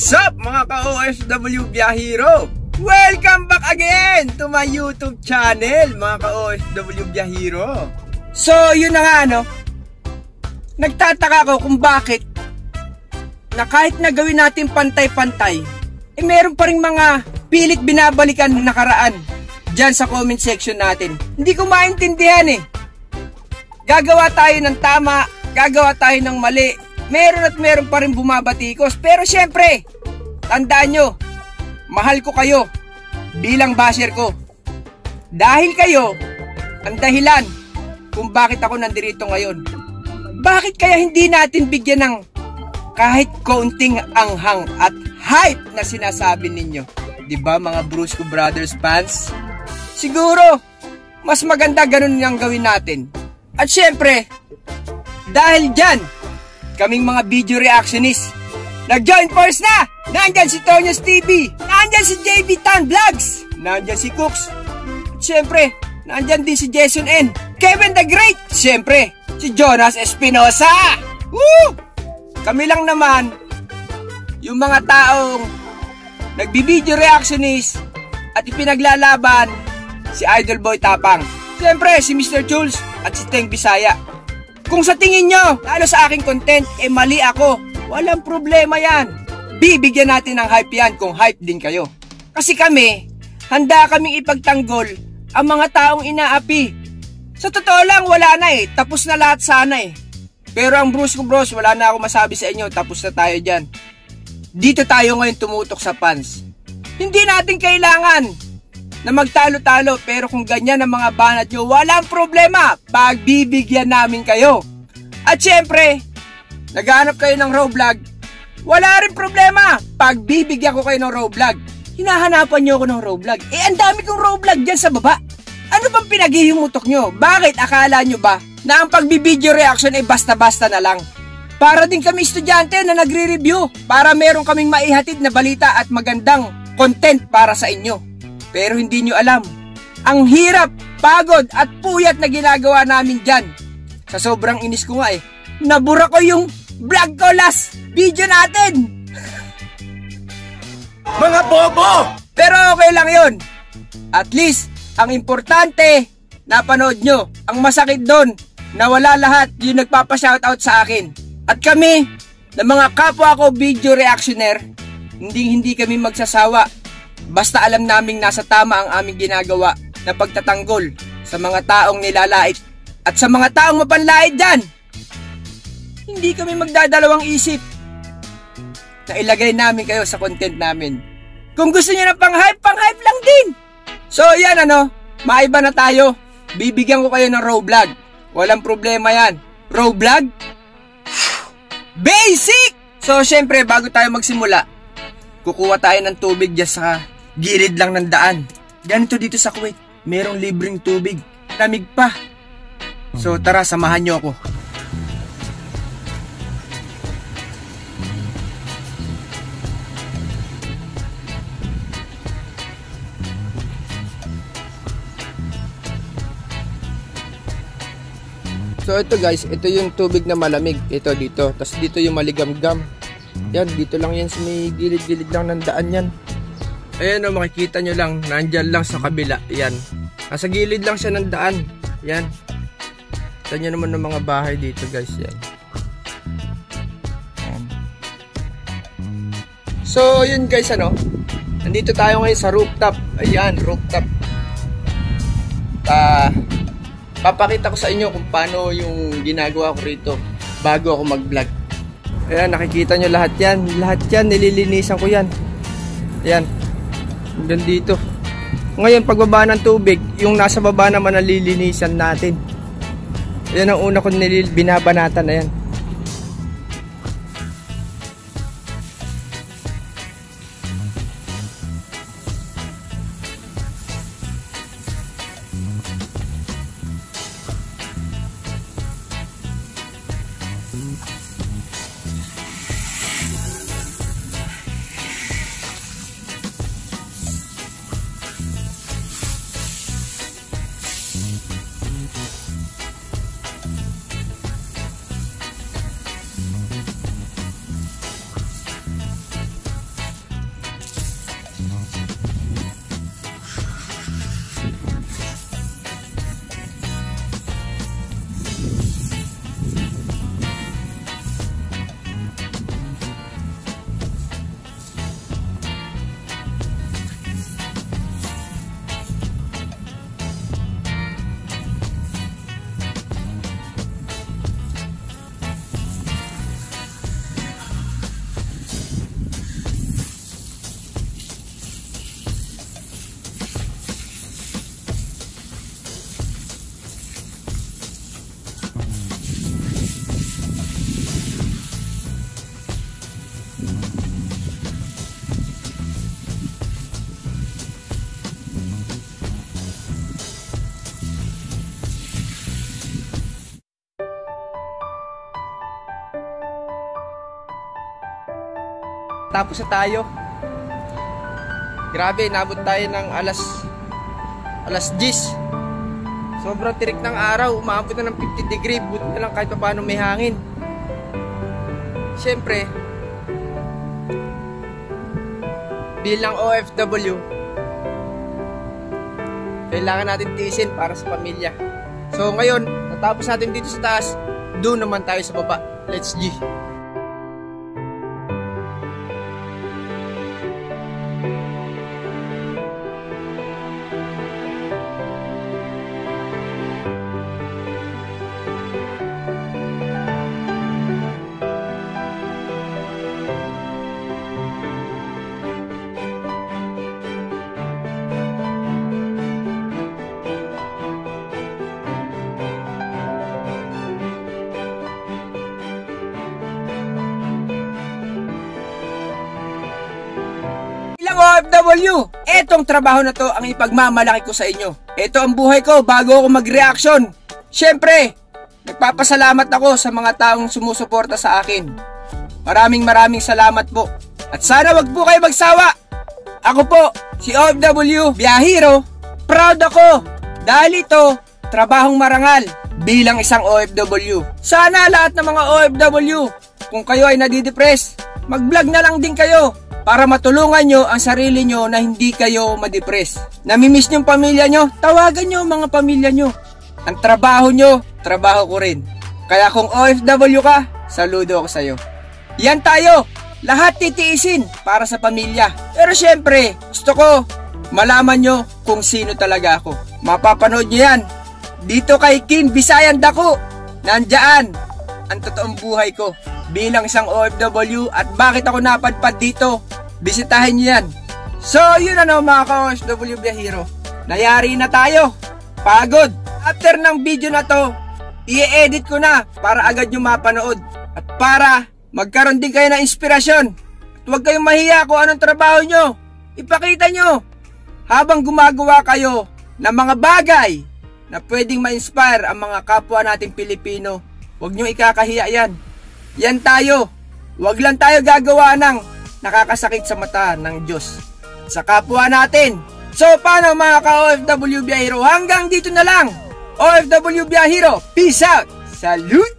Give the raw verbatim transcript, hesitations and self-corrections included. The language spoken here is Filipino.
What's up mga ka-O F W Biyahero? Welcome back again to my YouTube channel mga ka-O F W Biyahero. So yun na nga no, nagtataka ko kung bakit na kahit na gawin natin pantay-pantay, eh meron pa rin mga pilit binabalikan nakaraan dyan sa comment section natin. Hindi ko maintindihan eh. Gagawa tayo ng tama, gagawa tayo ng mali, meron at meron pa rin bumabatikos. Pero syempre, tandaan nyo, mahal ko kayo bilang basher ko. Dahil kayo ang dahilan kung bakit ako nandirito ngayon. Bakit kaya hindi natin bigyan ng kahit kaunting anghang at hype na sinasabi ninyo? Diba mga Brusco Brothers fans? Siguro, mas maganda ganun ang gawin natin. At syempre, dahil dyan, kaming mga video reactionist, nag-join force na! Nandyan si Tonyos T V, nandyan si J B Tan Vlogs, nandyan si Cooks, at syempre, nandyan din si Jason N, Kevin the Great, syempre, si Jonas Espinosa! Woo! Kami lang naman, yung mga taong nagbi-video reactionist at ipinaglalaban si Idol Boy Tapang. Syempre, si Mister Jules at si Teng Bisaya. Kung sa tingin nyo, lalo sa aking content, eh mali ako, walang problema yan. Bibigyan natin ng hype yan kung hype din kayo. Kasi kami, handa kaming ipagtanggol ang mga taong inaapi. Sa totoo lang, wala na eh. Tapos na lahat sana eh. Pero ang Brusco Bros, wala na ako masabi sa inyo. Tapos na tayo dyan. Dito tayo ngayon tumutok sa fans. Hindi natin kailangan na magtalo-talo, pero kung ganyan ang mga banat nyo, walang problema, pagbibigyan namin kayo. At syempre, naghahanap kayo ng raw vlog, wala rin problema, pagbibigyan ko kayo ng raw vlog. Hinahanapan nyo ako ng raw vlog, eh ang dami kong raw vlog dyan sa baba. Ano bang pinaghihimutok nyo? Bakit akala nyo ba na ang pagbibideo reaction ay basta-basta na lang? Para din kami estudyante na nagre-review, para meron kaming maihatid na balita at magandang content para sa inyo. Pero hindi nyo alam, ang hirap, pagod at puyat na ginagawa namin dyan. Sa sobrang inis ko nga eh, nabura ko yung vlog ko last video natin. Mga bobo! Pero okay lang yun. At least, ang importante, napanood nyo. Ang masakit doon, na wala lahat yung nagpapa-shoutout sa akin. At kami, na mga kapwa ko video reactioner, hindi hindi kami magsasawa. Basta alam naming nasa tama ang aming ginagawa na pagtatanggol sa mga taong nilalait at sa mga taong mapanlait dyan. Hindi kami magdadalawang isip na ilagay namin kayo sa content namin. Kung gusto niyo na pang-hype, pang-hype lang din. So yan ano, maiba na tayo. Bibigyan ko kayo ng raw vlog. Walang problema yan. Raw vlog? Basic! So syempre, bago tayo magsimula, kukuha tayo ng tubig dyan sa gilid lang ng daan. Ganito dito sa Kuwait, merong libreng tubig. Lamig pa. So tara, samahan nyo ako. So ito guys, ito yung tubig na malamig. Ito dito. Tapos dito yung maligamgam. Yan, dito lang yan sa may gilid-gilid lang ng daan yan. Ayan o, makikita nyo lang, nandyan lang sa kabila. Yan. Nasa gilid lang siya ng daan. Yan. Kita nyo naman ng mga bahay dito guys. Yan. Yan. So, yun guys ano. Nandito tayo ngayon sa rooftop. Ayan, rooftop. Uh, papakita ko sa inyo kung paano yung ginagawa ko rito bago ako mag-vlog. Ayan, nakikita nyo lahat yan. Lahat yan, nililinisan ko yan. Ayan. Hanggang dito. Ngayon, pagbaba ng tubig, yung nasa baba naman nalilinisan natin. Ayan ang una kong nilil binabanatan na yan. nakatapos na tayo. Grabe, nabot tayo ng alas alas diyes. Sobrang tirik ng araw, umabot na ng fifty degree. Buti na lang kahit paano may hangin. Siyempre, bilang O F W, kailangan natin tiisin para sa pamilya. So ngayon, natapos natin dito sa taas, doon naman tayo sa baba. Let's G! O F W, etong trabaho na to ang ipagmamalaki ko sa inyo. Ito ang buhay ko bago ako mag-reaction. Siyempre, nagpapasalamat ako sa mga taong sumusuporta sa akin. Maraming maraming salamat po. At sana wag po kayo magsawa. Ako po, si O F W Biyahero. Proud ako dahil ito, trabahong marangal bilang isang O F W. Sana lahat ng mga O F W, kung kayo ay nadidepress, mag-vlog na lang din kayo para matulungan nyo ang sarili nyo na hindi kayo madepress. Namimiss nyo ang pamilya nyo, tawagan nyo ang mga pamilya nyo. Ang trabaho nyo, trabaho ko rin. Kaya kung O F W ka, saludo ako sa'yo. Yan tayo, lahat titiisin para sa pamilya. Pero syempre, gusto ko malaman nyo kung sino talaga ako. Mapapanood nyo yan dito kay King Bisayan Dako. Nandyan ang totoong buhay ko bilang isang O F W at bakit ako napadpad dito. Bisitahin nyo yan. So yun ano mga ka-O F W Biyahero, nayari na tayo. Pagod. After ng video na to, i-edit ko na para agad nyo mapanood. At para magkaroon din kayo ng inspirasyon. At huwag kayong mahiya kung anong trabaho nyo. Ipakita nyo habang gumagawa kayo ng mga bagay na pwedeng ma-inspire ang mga kapwa nating Pilipino. Huwag nyo ikakahiya yan. Yan tayo. Huwag lang tayo gagawa ng nakakasakit sa mata ng Diyos sa kapwa natin. So paano mga ka-O F W Biyahero? Hanggang dito na lang. O F W Biyahero, peace out. Salute!